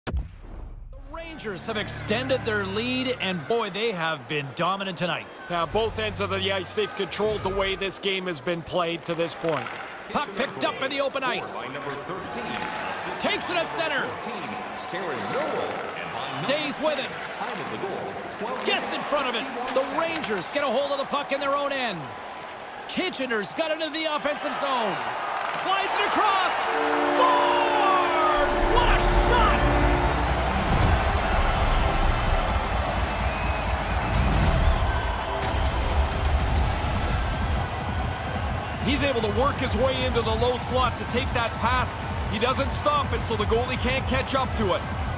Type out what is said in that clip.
The Rangers have extended their lead, and boy, they have been dominant tonight. Now, both ends of the ice, they've controlled the way this game has been played to this point. Puck picked up in the open ice. Takes it at center. Stays with it. Gets in front of it. The Rangers get a hold of the puck in their own end. Kitchener's got it into the offensive zone. Slides it across. Scores! What a shot! He's able to work his way into the low slot to take that pass. He doesn't stop it, so the goalie can't catch up to it.